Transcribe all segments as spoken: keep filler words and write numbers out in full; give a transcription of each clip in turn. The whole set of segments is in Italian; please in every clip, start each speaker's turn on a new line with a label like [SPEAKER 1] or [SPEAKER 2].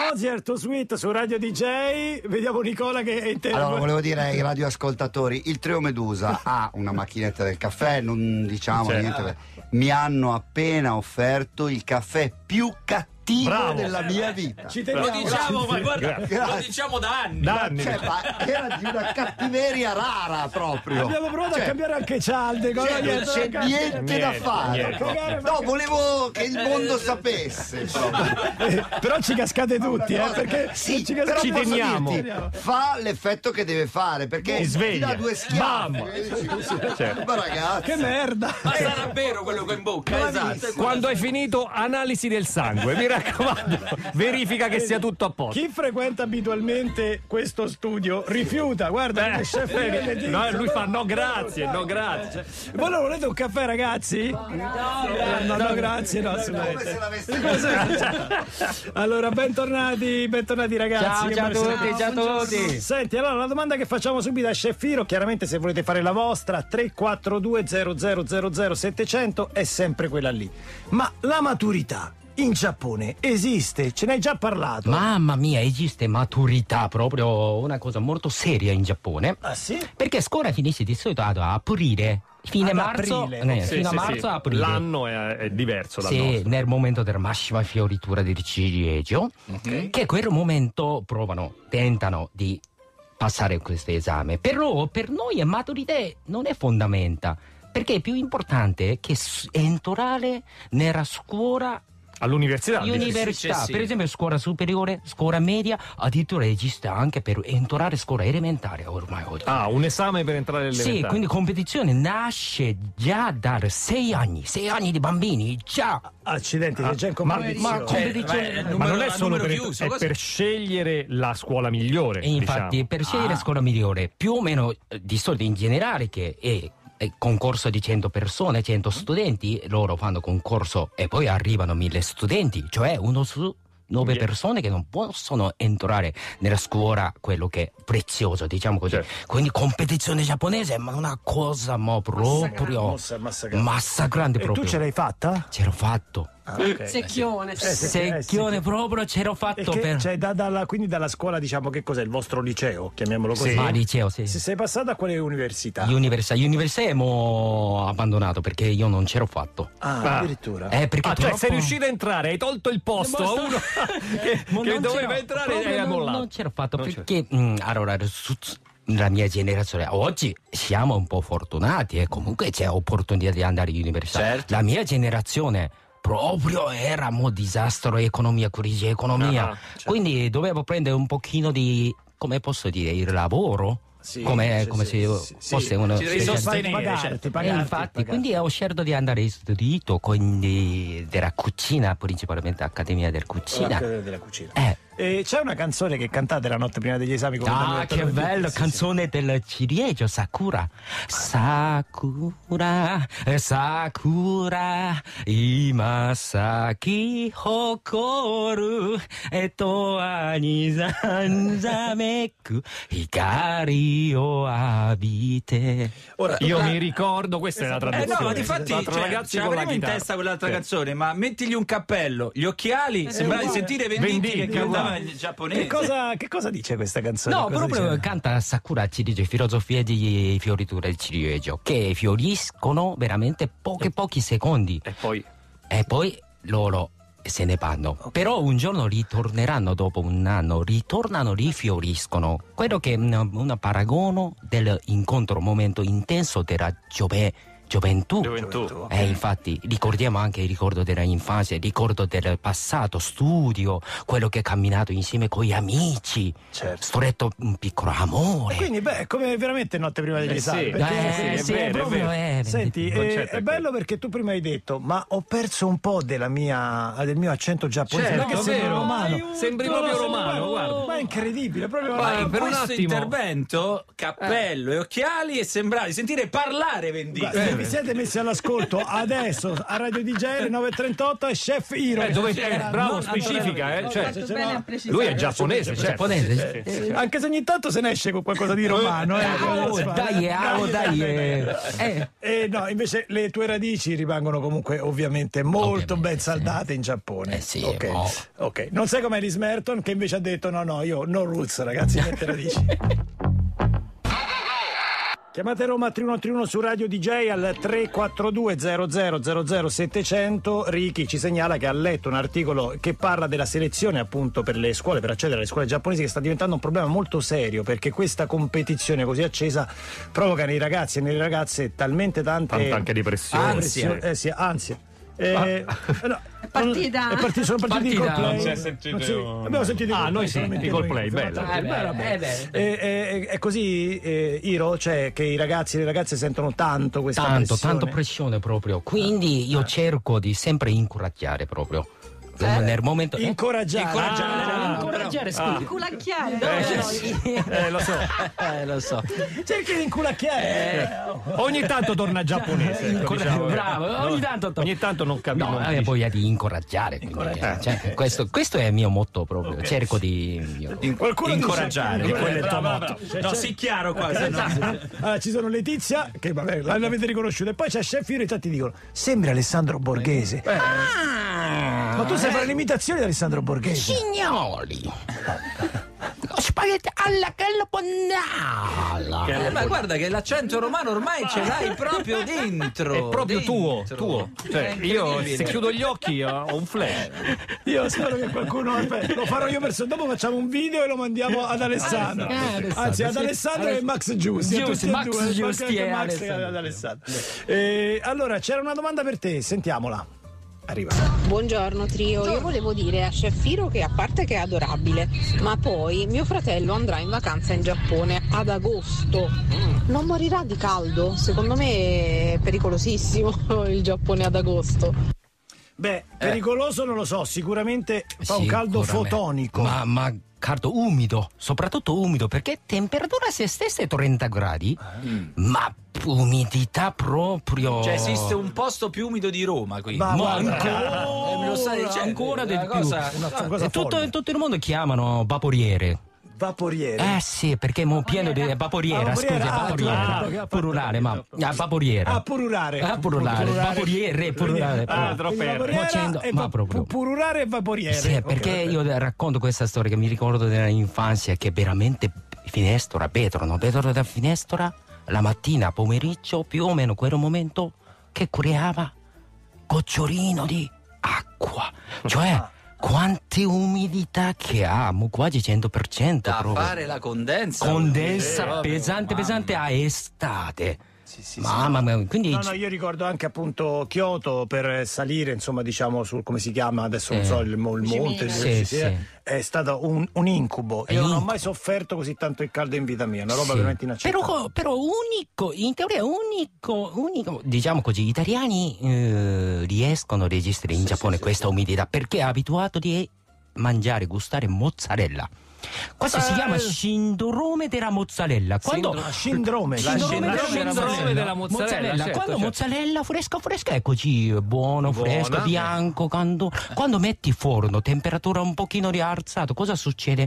[SPEAKER 1] Ozier to Sweet su Radio D J. Vediamo Nicola che è in tempo.
[SPEAKER 2] Allora, volevo dire ai radioascoltatori, il Trio Medusa ha una macchinetta del caffè, non diciamo
[SPEAKER 3] C'è.
[SPEAKER 2] niente. Mi hanno appena offerto il caffè più cattivo
[SPEAKER 3] Bravo.
[SPEAKER 2] della mia vita.
[SPEAKER 1] Ci
[SPEAKER 4] Lo
[SPEAKER 1] teniamo.
[SPEAKER 4] diciamo, ma guarda,
[SPEAKER 2] Grazie.
[SPEAKER 4] lo diciamo da anni.
[SPEAKER 3] Da anni.
[SPEAKER 2] Cioè, ma era di una cattiveria rara proprio.
[SPEAKER 1] Abbiamo provato
[SPEAKER 2] Cioè,
[SPEAKER 1] a cambiare anche cialde.
[SPEAKER 2] cioè, non c'è niente da
[SPEAKER 3] Niente,
[SPEAKER 2] fare.
[SPEAKER 3] niente.
[SPEAKER 2] No, volevo che il mondo sapesse proprio.
[SPEAKER 1] Però ci cascate tutti, eh, perché
[SPEAKER 2] Sì,
[SPEAKER 1] ci
[SPEAKER 2] però
[SPEAKER 1] cascate
[SPEAKER 3] ci
[SPEAKER 2] posso
[SPEAKER 3] teniamo.
[SPEAKER 2] dirti, fa l'effetto che deve fare, perché
[SPEAKER 3] Ti sveglia.
[SPEAKER 2] ti dà due schiaffi.
[SPEAKER 3] Bam.
[SPEAKER 2] e dici,
[SPEAKER 3] Certo.
[SPEAKER 2] Ma ragazzi,
[SPEAKER 1] Che merda.
[SPEAKER 4] Ma sarà vero quello che ho in bocca, esatto.
[SPEAKER 3] Quando hai finito, analisi del sangue, mi raccomando, verifica che sia tutto a posto.
[SPEAKER 1] Chi frequenta abitualmente questo studio rifiuta, guarda,
[SPEAKER 3] Eh,
[SPEAKER 1] il chef
[SPEAKER 3] eh, no, lui fa no grazie, no grazie.
[SPEAKER 1] Voi non volete un caffè, ragazzi? No, no, no, grazie, no,
[SPEAKER 2] come
[SPEAKER 1] assolutamente.
[SPEAKER 2] se l'avessi
[SPEAKER 1] Allora, bentornati, bentornati ragazzi.
[SPEAKER 5] Ciao,
[SPEAKER 1] Che
[SPEAKER 5] ciao a
[SPEAKER 1] bello.
[SPEAKER 5] tutti, ciao a tutti.
[SPEAKER 1] Senti, allora la domanda che facciamo subito a Chef Firo, chiaramente se volete fare la vostra, tre quattro due zero zero zero zero settecento è sempre quella lì. Ma la maturità in Giappone esiste? Ce n'hai già parlato?
[SPEAKER 5] Mamma mia, esiste maturità, proprio una cosa molto seria in Giappone.
[SPEAKER 1] Ah sì?
[SPEAKER 5] Perché scuola finisce di solito ad aprile. Fine
[SPEAKER 1] Ad
[SPEAKER 5] marzo,
[SPEAKER 1] aprile,
[SPEAKER 5] eh,
[SPEAKER 1] sì,
[SPEAKER 5] fino
[SPEAKER 3] Sì,
[SPEAKER 5] a
[SPEAKER 3] sì,
[SPEAKER 5] marzo,
[SPEAKER 3] sì.
[SPEAKER 5] aprile.
[SPEAKER 3] L'anno è, è diverso dal
[SPEAKER 5] Sì,
[SPEAKER 3] nostro.
[SPEAKER 5] nel momento della massima fioritura del ciliegio, che quel momento provano, tentano di passare questo esame. Però per noi la maturità non è fondamentale, perché è più importante che s- entrare nella scuola.
[SPEAKER 3] All'università. dici?
[SPEAKER 5] Università,
[SPEAKER 4] sì, sì.
[SPEAKER 5] per esempio scuola superiore, scuola media, addirittura esiste anche per entrare scuola elementare ormai oggi.
[SPEAKER 3] Ah, un esame per entrare all'elementare.
[SPEAKER 5] Sì, quindi competizione nasce già da sei anni, sei anni di bambini, già.
[SPEAKER 1] Accidenti, sei già in
[SPEAKER 3] ma-
[SPEAKER 1] competizione.
[SPEAKER 5] ma competizione-
[SPEAKER 4] Eh, ma-
[SPEAKER 3] Ma
[SPEAKER 4] numero-
[SPEAKER 3] non è
[SPEAKER 4] a
[SPEAKER 3] solo
[SPEAKER 4] numero
[SPEAKER 3] per,
[SPEAKER 4] chiuso,
[SPEAKER 3] è
[SPEAKER 4] cosa-
[SPEAKER 3] per scegliere la scuola migliore.
[SPEAKER 5] E infatti
[SPEAKER 3] diciamo.
[SPEAKER 5] per scegliere
[SPEAKER 4] Ah.
[SPEAKER 5] scuola migliore, più o meno eh, di solito in generale, che è, è concorso di cento persone, cento studenti, loro fanno concorso e poi arrivano mille studenti, cioè uno su nove
[SPEAKER 3] Yeah.
[SPEAKER 5] persone che non possono entrare nella scuola, quello che è prezioso, diciamo così.
[SPEAKER 3] Certo.
[SPEAKER 5] Quindi competizione giapponese, ma una cosa mo proprio
[SPEAKER 1] Mossa, massacrante.
[SPEAKER 5] massacrante
[SPEAKER 1] E
[SPEAKER 5] proprio.
[SPEAKER 1] tu ce l'hai fatta?
[SPEAKER 5] C'ero fatto.
[SPEAKER 1] Ah, ok.
[SPEAKER 6] Secchione.
[SPEAKER 1] Eh, sì,
[SPEAKER 5] Secchione
[SPEAKER 1] eh, sì.
[SPEAKER 5] proprio c'ero
[SPEAKER 1] E
[SPEAKER 5] fatto
[SPEAKER 1] che-
[SPEAKER 5] per
[SPEAKER 1] cioè, da- dalla, quindi dalla scuola, diciamo, che cos'è il vostro liceo, chiamiamolo così?
[SPEAKER 5] Ah, liceo, sì.
[SPEAKER 1] Se sei passato a quale università?
[SPEAKER 5] Università, università mo abbandonato perché io non c'ero fatto.
[SPEAKER 1] Ah,
[SPEAKER 3] Ah.
[SPEAKER 1] addirittura.
[SPEAKER 5] Eh, perché
[SPEAKER 3] Ah, cioè
[SPEAKER 5] troppo-
[SPEAKER 3] sei riuscito a entrare, hai tolto il posto a uno che,
[SPEAKER 5] Ma
[SPEAKER 3] che
[SPEAKER 5] non
[SPEAKER 3] doveva
[SPEAKER 5] c'ero-
[SPEAKER 3] entrare
[SPEAKER 5] proprio
[SPEAKER 3] e hai
[SPEAKER 5] non,
[SPEAKER 3] mollato.
[SPEAKER 5] non c'ero fatto
[SPEAKER 3] Non
[SPEAKER 5] perché mh, allora su- la mia generazione oggi siamo un po' fortunati e comunque c'è opportunità di andare all'università.
[SPEAKER 4] Certo.
[SPEAKER 5] La mia generazione proprio era un disastro, economia, crisi, economia.
[SPEAKER 3] Ah, certo.
[SPEAKER 5] Quindi dovevo prendere un pochino di, come posso dire, il lavoro.
[SPEAKER 1] Sì,
[SPEAKER 5] come
[SPEAKER 1] sì,
[SPEAKER 5] come
[SPEAKER 1] sì,
[SPEAKER 5] se
[SPEAKER 1] sì, sì,
[SPEAKER 5] fosse
[SPEAKER 1] sì.
[SPEAKER 5] uno
[SPEAKER 4] Ci devi
[SPEAKER 5] special-
[SPEAKER 4] sostenere,
[SPEAKER 1] pagarti,
[SPEAKER 4] certo.
[SPEAKER 5] E
[SPEAKER 1] pagarti,
[SPEAKER 5] infatti,
[SPEAKER 1] pagarti.
[SPEAKER 5] quindi ho scelto di andare istituito, quindi della cucina, principalmente Accademia della Cucina.
[SPEAKER 1] L'Accademia della cucina.
[SPEAKER 5] Eh.
[SPEAKER 1] E c'è una canzone che cantate la notte prima degli esami con
[SPEAKER 5] Ah, che bello, canzone del ciliegio, Sakura. Sakura, Sakura, imasaki hokoru, eto ani zanzameku, hikari o abite.
[SPEAKER 1] Ora,
[SPEAKER 3] Io mi ricordo, questa è la
[SPEAKER 4] Eh
[SPEAKER 3] traduzione.
[SPEAKER 4] no, ma difatti
[SPEAKER 3] Quattro
[SPEAKER 4] cioè,
[SPEAKER 3] ragazzi
[SPEAKER 4] ce
[SPEAKER 3] con la
[SPEAKER 4] l'avremo in
[SPEAKER 3] chitarra.
[SPEAKER 4] testa quell'altra
[SPEAKER 3] Sì.
[SPEAKER 4] canzone, ma mettigli un cappello, gli occhiali, sembra di sentire Venditti,
[SPEAKER 3] Venditti,
[SPEAKER 4] che cantava
[SPEAKER 3] uguale.
[SPEAKER 4] in giapponese.
[SPEAKER 1] che cosa, che cosa dice questa canzone?
[SPEAKER 5] No,
[SPEAKER 1] Cosa
[SPEAKER 5] proprio
[SPEAKER 1] dice?
[SPEAKER 5] canta Sakura ciliegio, filosofia di fioritura di ciliegio, che fioriscono veramente pochi pochi secondi.
[SPEAKER 3] E poi
[SPEAKER 5] E poi loro se ne vanno. Però un giorno ritorneranno dopo un anno, ritornano, rifioriscono. Quello che è un, un paragono dell'incontro, momento intenso della giove, gioventù.
[SPEAKER 3] gioventù.
[SPEAKER 5] Eh, infatti ricordiamo anche il ricordo della infanzia, il ricordo del passato, studio, quello che ha camminato insieme con gli amici,
[SPEAKER 1] Certo.
[SPEAKER 5] stretto un piccolo amore.
[SPEAKER 1] Quindi, beh, è come veramente notte prima degli
[SPEAKER 3] Eh,
[SPEAKER 1] esami.
[SPEAKER 3] sì.
[SPEAKER 1] perché-
[SPEAKER 3] Eh, sì, è
[SPEAKER 5] sì,
[SPEAKER 3] vero, è
[SPEAKER 5] proprio
[SPEAKER 3] vero.
[SPEAKER 5] è-
[SPEAKER 1] Senti,
[SPEAKER 3] Il
[SPEAKER 1] eh,
[SPEAKER 3] concetto
[SPEAKER 1] è
[SPEAKER 3] è
[SPEAKER 1] bello perché tu prima hai detto, ma ho perso un po' della mia, del mio accento giapponese.
[SPEAKER 3] Certo,
[SPEAKER 1] perché sembra
[SPEAKER 3] vero.
[SPEAKER 1] romano.
[SPEAKER 3] Sembri
[SPEAKER 1] No,
[SPEAKER 3] proprio
[SPEAKER 1] no,
[SPEAKER 3] romano,
[SPEAKER 1] sembra-
[SPEAKER 3] guarda.
[SPEAKER 1] Ma è incredibile, proprio
[SPEAKER 4] Ma
[SPEAKER 3] Ah,
[SPEAKER 4] in
[SPEAKER 3] per un
[SPEAKER 4] questo
[SPEAKER 3] attimo.
[SPEAKER 4] intervento, cappello e occhiali e sembrava di sentire parlare Venditti.
[SPEAKER 1] Guarda,
[SPEAKER 3] Eh,
[SPEAKER 1] vi vi siete messi all'ascolto adesso a Radio D J alle nove e trentotto e Chef Hiro.
[SPEAKER 3] Eh, dove,
[SPEAKER 1] Che
[SPEAKER 3] eh, bravo, specifica, eh. Cioè,
[SPEAKER 6] Fatto bene a precisare.
[SPEAKER 3] lui è giapponese, certo.
[SPEAKER 5] Giapponese.
[SPEAKER 1] Eh, anche se ogni tanto se ne esce con qualcosa di romano. Eh,
[SPEAKER 5] Oh, dai, oh, dai. eh. Eh.
[SPEAKER 1] Eh, no, invece le tue radici rimangono comunque ovviamente molto
[SPEAKER 5] Ovviamente,
[SPEAKER 1] ben
[SPEAKER 5] sì.
[SPEAKER 1] saldate in Giappone.
[SPEAKER 5] Eh sì,
[SPEAKER 1] ok.
[SPEAKER 5] oh.
[SPEAKER 1] Ok. Non sei come Alice Merton che invece ha detto no, no, io no roots, ragazzi, niente radici. Chiamate Roma tre uno tre uno su Radio D J al tre quattro due zero zero zero zero settecento. Ricky ci segnala che ha letto un articolo che parla della selezione appunto per le scuole, per accedere alle scuole giapponesi, che sta diventando un problema molto serio perché questa competizione così accesa provoca nei ragazzi e nelle ragazze talmente tante
[SPEAKER 3] Tanta anche depressione.
[SPEAKER 1] ansia, eh sì, ansia. Eh, no,
[SPEAKER 6] È partita.
[SPEAKER 1] È partito, sono partiti i
[SPEAKER 5] Partita.
[SPEAKER 1] Coldplay.
[SPEAKER 5] Non
[SPEAKER 3] si è sentito-
[SPEAKER 1] Non si- abbiamo sentito i
[SPEAKER 3] Ah,
[SPEAKER 1] Coldplay,
[SPEAKER 3] noi sì,
[SPEAKER 1] solamente
[SPEAKER 3] i Coldplay,
[SPEAKER 1] noi.
[SPEAKER 3] bello.
[SPEAKER 1] Eh, beh, vabbè.
[SPEAKER 5] Eh, beh.
[SPEAKER 1] Eh, eh, È così, eh, Iro, cioè che i ragazzi e le ragazze sentono tanto questa
[SPEAKER 5] Tanto,
[SPEAKER 1] pressione.
[SPEAKER 5] tanto pressione proprio. Quindi io cerco di sempre incoraggiare proprio. Nel momento. eh?
[SPEAKER 1] Incoraggiare.
[SPEAKER 4] Incoraggiare.
[SPEAKER 1] Ah,
[SPEAKER 5] Incoraggiare, scusi.
[SPEAKER 6] Culacchiare.
[SPEAKER 3] Eh, lo so.
[SPEAKER 5] Eh, lo so.
[SPEAKER 1] cerchi di inculacchiare.
[SPEAKER 3] Ogni tanto torna giapponese. ecco, diciamo.
[SPEAKER 5] Bravo, ogni tanto to-
[SPEAKER 3] Ogni tanto non capiamo.
[SPEAKER 5] No, hai voglia di incoraggiare. quindi, eh, cioè, questo, questo è il mio motto proprio. Cerco di.
[SPEAKER 4] In-
[SPEAKER 1] Qualcuno dice-
[SPEAKER 4] incoraggiare, quello è il tuo
[SPEAKER 1] Bravo,
[SPEAKER 4] motto.
[SPEAKER 1] bravo.
[SPEAKER 4] No,
[SPEAKER 1] C'è-
[SPEAKER 4] sì, chiaro qua. se no-
[SPEAKER 1] Allora, ci sono Letizia, che vabbè, l'avete riconosciuta, e poi c'è Chef Hiro e tanti dicono: sembra Alessandro Borghese.
[SPEAKER 5] Ah,
[SPEAKER 1] Ma tu sai fare l'imitazione di Alessandro Borghese?
[SPEAKER 5] signori, lo spaghetti alla carbonara.
[SPEAKER 4] Eh, ma guarda che l'accento romano ormai ce l'hai proprio dentro.
[SPEAKER 3] È proprio tuo,
[SPEAKER 4] dentro.
[SPEAKER 3] tuo. Cioè,
[SPEAKER 4] È
[SPEAKER 3] io
[SPEAKER 4] incredibile.
[SPEAKER 3] se chiudo gli occhi ho un flash.
[SPEAKER 1] Io spero che qualcuno aspetta, lo farò io per sé. Dopo facciamo un video e lo mandiamo ad Alessandro.
[SPEAKER 5] Ah, Alessandro,
[SPEAKER 1] Anzi, ad
[SPEAKER 5] sì.
[SPEAKER 1] Alessandro e Max Giusti. a
[SPEAKER 5] Giusti,
[SPEAKER 1] tutti e
[SPEAKER 5] Max
[SPEAKER 1] due,
[SPEAKER 5] Giusti
[SPEAKER 1] anche
[SPEAKER 5] e
[SPEAKER 1] Max
[SPEAKER 5] Alessandro.
[SPEAKER 1] ad Alessandro. Eh, allora, c'era una domanda per te, sentiamola. Arriva.
[SPEAKER 7] Buongiorno trio, io volevo dire a Chef Hiro che a parte che è adorabile, ma poi mio fratello andrà in vacanza in Giappone ad agosto. Non morirà di caldo? Secondo me è pericolosissimo il Giappone ad agosto.
[SPEAKER 1] Beh, pericoloso non lo so, sicuramente fa un caldo
[SPEAKER 5] Sicuramente.
[SPEAKER 1] fotonico.
[SPEAKER 5] Ma, ma caldo umido, soprattutto umido, perché temperatura se stessa è trenta gradi, ma umidità proprio.
[SPEAKER 4] Cioè esiste un posto più umido di Roma qui.
[SPEAKER 1] Ma
[SPEAKER 5] Ma
[SPEAKER 1] guarda,
[SPEAKER 5] ancora,
[SPEAKER 4] eh, me lo stai dicendo,
[SPEAKER 5] ancora di
[SPEAKER 4] una
[SPEAKER 5] più.
[SPEAKER 4] cosa-
[SPEAKER 1] una cosa
[SPEAKER 5] E tutto,
[SPEAKER 1] folle.
[SPEAKER 5] tutto il mondo chiamano vaporiere.
[SPEAKER 1] Vaporiere.
[SPEAKER 5] Eh sì, perché mo pieno di vaporiera,
[SPEAKER 1] Ah,
[SPEAKER 5] scusi,
[SPEAKER 1] vaporiera, ah,
[SPEAKER 5] vaporiera,
[SPEAKER 1] ah, ah,
[SPEAKER 5] plurale, ma ah, vaporiera.
[SPEAKER 1] Ah, pururare.
[SPEAKER 5] Ah, plurale, vaporiere, plurale.
[SPEAKER 3] Ah, troppo
[SPEAKER 1] Quindi
[SPEAKER 3] R.
[SPEAKER 1] vaporiera
[SPEAKER 5] Facendo-
[SPEAKER 1] e
[SPEAKER 5] ma
[SPEAKER 1] va-
[SPEAKER 5] proprio.
[SPEAKER 1] pu- pururare e vaporiere.
[SPEAKER 5] Sì,
[SPEAKER 1] Ok,
[SPEAKER 5] perché
[SPEAKER 1] ok.
[SPEAKER 5] io racconto questa storia che mi ricordo dell'infanzia, che veramente finestra, vetro, no? Vetro da finestra, la mattina, pomeriggio, più o meno quel momento che creava gocciolino di acqua. Cioè, quante umidità che ha, mo quasi cento per cento
[SPEAKER 4] Da
[SPEAKER 5] proprio.
[SPEAKER 4] fare la condensa.
[SPEAKER 5] Condensa
[SPEAKER 4] Eh, vabbè,
[SPEAKER 5] pesante,
[SPEAKER 4] mamma.
[SPEAKER 5] pesante a estate.
[SPEAKER 1] Sì, sì, sì.
[SPEAKER 5] Mamma mia, quindi
[SPEAKER 1] No, no, io ricordo anche appunto Kyoto per salire, insomma, diciamo sul come si chiama adesso, non
[SPEAKER 5] Sì.
[SPEAKER 1] so, il, mo- il monte,
[SPEAKER 5] Sì,
[SPEAKER 1] sì,
[SPEAKER 5] sì.
[SPEAKER 1] è, è stato un, un incubo.
[SPEAKER 5] È
[SPEAKER 1] Io non ho
[SPEAKER 5] incubo.
[SPEAKER 1] mai sofferto così tanto il caldo in vita mia, una roba
[SPEAKER 5] Sì.
[SPEAKER 1] veramente inaccettabile.
[SPEAKER 5] Però, però unico, in teoria unico, unico, diciamo così, gli italiani eh, riescono a registrare in Giappone questa umidità perché è abituato di mangiare, gustare mozzarella. Questo si
[SPEAKER 1] Eh.
[SPEAKER 5] chiama sindrome della mozzarella. Quando
[SPEAKER 1] Ah, sindrome.
[SPEAKER 4] La
[SPEAKER 5] Sindrome
[SPEAKER 4] sindrome
[SPEAKER 5] della
[SPEAKER 4] della
[SPEAKER 5] mozzarella.
[SPEAKER 3] della mozzarella, certo,
[SPEAKER 5] Quando
[SPEAKER 3] certo.
[SPEAKER 5] mozzarella fresca fresca è così buono,
[SPEAKER 3] Buona.
[SPEAKER 5] fresco, bianco. Quando, quando metti forno, temperatura un pochino rialzata, cosa succede?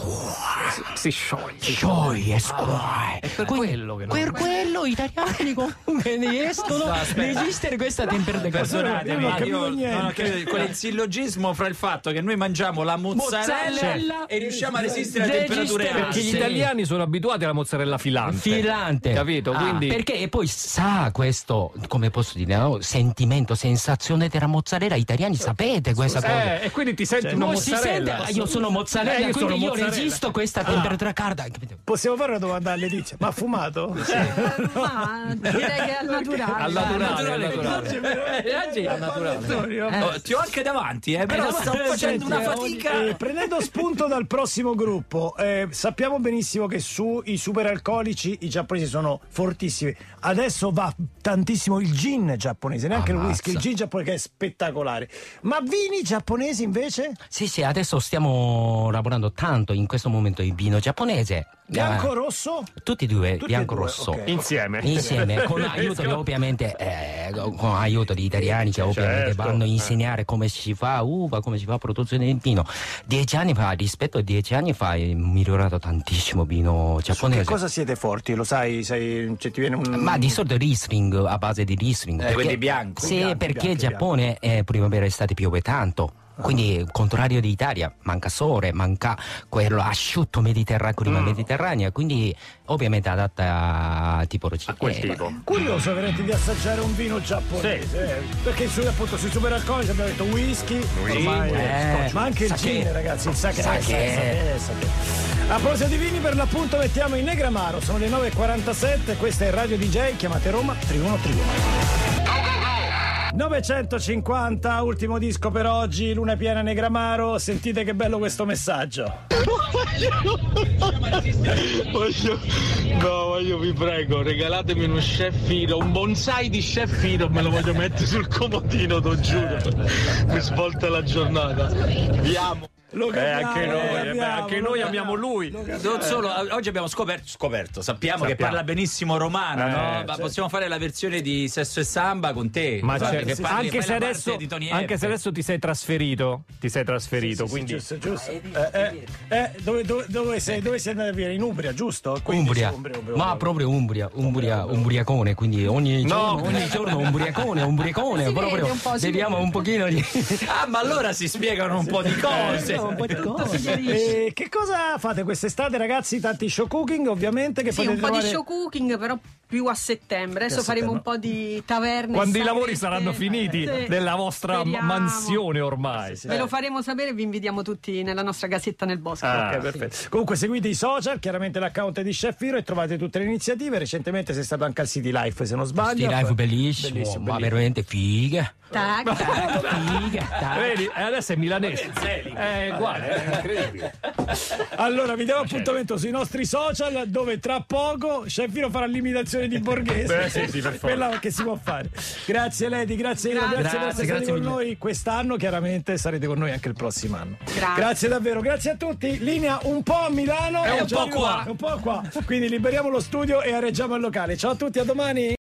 [SPEAKER 3] Si scioglie.
[SPEAKER 5] Scioglie, scuoie.
[SPEAKER 3] È per
[SPEAKER 5] Quindi,
[SPEAKER 3] quello che non-
[SPEAKER 5] per quello i italiani comunque riescono a resistere questa temperatura.
[SPEAKER 4] Perdonatemi,
[SPEAKER 1] Io non
[SPEAKER 4] io
[SPEAKER 1] capivo
[SPEAKER 4] non ho
[SPEAKER 1] niente.
[SPEAKER 4] capito quel sillogismo fra il fatto che noi mangiamo la mozzarella,
[SPEAKER 5] Mozzarella
[SPEAKER 4] e riusciamo a resistere a
[SPEAKER 5] Resistere-
[SPEAKER 4] temperature alte.
[SPEAKER 3] Perché gli
[SPEAKER 5] Sì.
[SPEAKER 3] italiani sono abituati alla mozzarella filante.
[SPEAKER 5] Filante,
[SPEAKER 3] Capito?
[SPEAKER 5] Ah,
[SPEAKER 3] Quindi
[SPEAKER 5] perché e poi sa questo, come posso dire, no? Sentimento, sensazione della mozzarella. Italiani sapete questa cosa.
[SPEAKER 3] eh, e quindi ti senti una
[SPEAKER 5] Voi si
[SPEAKER 3] mozzarella.
[SPEAKER 5] sente, ah, io sono mozzarella,
[SPEAKER 3] Eh, io
[SPEAKER 5] quindi
[SPEAKER 3] sono
[SPEAKER 5] io
[SPEAKER 3] mozzarella.
[SPEAKER 5] resisto questa temperatura calda. capito?
[SPEAKER 1] Possiamo fare una domanda a Letizia? Ma ha fumato?
[SPEAKER 6] Ma direi che è al naturale.
[SPEAKER 3] Al naturale,
[SPEAKER 4] naturale,
[SPEAKER 3] al naturale.
[SPEAKER 4] Eh, oggi è naturale.
[SPEAKER 1] Antonio.
[SPEAKER 4] Oh, ti ho anche davanti, eh, però sto facendo una fatica.
[SPEAKER 1] Eh, prendendo spunto dal prossimo gruppo, eh, sappiamo benissimo che sui superalcolici i giapponesi sono fortissimi. Adesso va tantissimo il gin giapponese, neanche il
[SPEAKER 5] Ammazza.
[SPEAKER 1] whisky, il gin giapponese che è spettacolare. Ma vini giapponesi invece?
[SPEAKER 5] Sì, sì, adesso stiamo lavorando tanto in questo momento il vino giapponese.
[SPEAKER 1] Bianco, rosso?
[SPEAKER 5] Tutti e due,
[SPEAKER 1] Tutti
[SPEAKER 5] bianco
[SPEAKER 1] e due,
[SPEAKER 5] rosso.
[SPEAKER 1] ok.
[SPEAKER 3] Insieme.
[SPEAKER 5] Insieme, con aiuto di, ovviamente eh, con aiuto di italiani che ovviamente
[SPEAKER 3] Certo.
[SPEAKER 5] vanno a insegnare come si fa uva, come si fa produzione di vino. Dieci anni fa, rispetto a dieci anni fa, è migliorato tantissimo vino
[SPEAKER 1] Su
[SPEAKER 5] giapponese.
[SPEAKER 1] che cosa siete forti? Lo sai? Sai cioè, ti viene un...
[SPEAKER 5] Ma di solito Riesling, a base di Riesling.
[SPEAKER 4] Eh, quindi bianco.
[SPEAKER 5] Sì,
[SPEAKER 1] Bianchi,
[SPEAKER 5] perché
[SPEAKER 1] bianchi,
[SPEAKER 5] il Giappone è primavera e estate piove tanto. Quindi, il contrario d'Italia, manca sole, manca quello asciutto mediterraneo, clima
[SPEAKER 1] Mm.
[SPEAKER 5] mediterraneo, quindi ovviamente adatta a tipologia.
[SPEAKER 3] A quel
[SPEAKER 5] Eh,
[SPEAKER 3] tipo.
[SPEAKER 1] Curioso veramente di assaggiare un vino giapponese, eh, perché su, appunto sui superalcolici abbiamo detto whisky, ormai,
[SPEAKER 5] eh,
[SPEAKER 1] ma anche il
[SPEAKER 5] sake.
[SPEAKER 1] gin, ragazzi, il sake,
[SPEAKER 5] Sake.
[SPEAKER 1] sake, sake. A proposito di vini, per l'appunto mettiamo in Negramaro, sono le nove e quarantasette, questa è Radio D J, chiamate Roma Triuno Triuno. novecentocinquanta, ultimo disco per oggi, luna piena Negramaro, sentite che bello questo messaggio.
[SPEAKER 8] Voglio, no, voglio, vi prego, regalatemi uno sceffino, un bonsai di sceffino, me lo voglio mettere sul comodino, te lo giuro. Mi svolta la giornata. Vi amo.
[SPEAKER 1] Lo
[SPEAKER 3] Eh,
[SPEAKER 1] capiamo,
[SPEAKER 3] anche
[SPEAKER 1] lo
[SPEAKER 3] noi, eh, beh,
[SPEAKER 1] capiamo,
[SPEAKER 3] anche
[SPEAKER 1] lo
[SPEAKER 3] noi
[SPEAKER 1] capiamo.
[SPEAKER 3] amiamo lui.
[SPEAKER 4] Non solo, oggi abbiamo scoperto, scoperto sappiamo, che
[SPEAKER 3] Sappiamo.
[SPEAKER 4] parla benissimo romano,
[SPEAKER 3] Eh,
[SPEAKER 4] no? Ma
[SPEAKER 3] certo.
[SPEAKER 4] possiamo fare la versione di Sesso e Samba con te.
[SPEAKER 3] Ma
[SPEAKER 4] Guarda,
[SPEAKER 3] c'è-
[SPEAKER 4] che parli-
[SPEAKER 3] anche,
[SPEAKER 4] fai
[SPEAKER 3] se
[SPEAKER 4] la
[SPEAKER 3] adesso,
[SPEAKER 4] parte di Tony
[SPEAKER 3] anche
[SPEAKER 4] F.
[SPEAKER 3] se adesso ti sei trasferito, ti sei trasferito, quindi
[SPEAKER 1] Giusto, giusto. Eh, eh, eh, dove, dove, dove sei, dove sei andato a vivere? In Umbria, giusto? Quindi
[SPEAKER 5] Umbria,
[SPEAKER 1] sì, Umbria, Umbria,
[SPEAKER 5] ma
[SPEAKER 1] Umbria.
[SPEAKER 5] proprio Umbria, Umbria, umbriacone, quindi ogni giorno,
[SPEAKER 3] No.
[SPEAKER 5] ogni giorno umbriacone, umbriacone,
[SPEAKER 6] Si
[SPEAKER 5] proprio
[SPEAKER 6] vede un po', si
[SPEAKER 5] beviamo
[SPEAKER 6] vede.
[SPEAKER 5] un pochino di...
[SPEAKER 4] Ah, ma allora si spiegano un po' di cose.
[SPEAKER 6] Un po' di cose. Si chiarisce.
[SPEAKER 1] E che cosa fate quest'estate, ragazzi? Tanti show cooking, ovviamente, che
[SPEAKER 6] Sì,
[SPEAKER 1] potete
[SPEAKER 6] un po'
[SPEAKER 1] trovare...
[SPEAKER 6] di show cooking, però più a settembre. Adesso
[SPEAKER 1] a
[SPEAKER 6] faremo
[SPEAKER 1] settembre.
[SPEAKER 6] un po' di taverne.
[SPEAKER 3] quando i
[SPEAKER 6] sagrette.
[SPEAKER 3] lavori saranno finiti
[SPEAKER 6] Sì.
[SPEAKER 3] nella vostra
[SPEAKER 6] Speriamo.
[SPEAKER 3] mansione ormai.
[SPEAKER 6] Ve lo faremo sapere e vi invitiamo tutti nella nostra casetta nel bosco.
[SPEAKER 3] Ah.
[SPEAKER 1] Ok, perfetto. Comunque seguite i social, chiaramente l'account di Chef Hiro e trovate tutte le iniziative. Recentemente sei stato anche al City Life, se non sbaglio.
[SPEAKER 5] Sti live bellissimo,
[SPEAKER 1] Bellissimo,
[SPEAKER 5] ma
[SPEAKER 1] bellissimo.
[SPEAKER 5] veramente figa.
[SPEAKER 6] Tac, tac.
[SPEAKER 5] Figa, tac.
[SPEAKER 3] Vedi, e adesso è milanese. Eh, guarda, è incredibile.
[SPEAKER 1] Allora, vi diamo appuntamento sui nostri social dove tra poco Chef Hiro farà l'imitazione di Borghese.
[SPEAKER 3] Beh, sì, sì, per forza.
[SPEAKER 1] Quella che si può fare. Grazie Lady, grazie Hiro, grazie,
[SPEAKER 6] Grazie.
[SPEAKER 1] per essere
[SPEAKER 5] Grazie,
[SPEAKER 1] stati
[SPEAKER 5] grazie
[SPEAKER 1] con
[SPEAKER 5] mille.
[SPEAKER 1] noi quest'anno, chiaramente sarete con noi anche il prossimo anno.
[SPEAKER 6] Grazie.
[SPEAKER 1] davvero, grazie a tutti. Linea un po' a Milano
[SPEAKER 4] E un
[SPEAKER 1] Oggi
[SPEAKER 4] po'
[SPEAKER 1] arriva-
[SPEAKER 4] qua.
[SPEAKER 1] Un po' qua. Quindi liberiamo lo studio e areggiamo il locale. Ciao a tutti, a domani.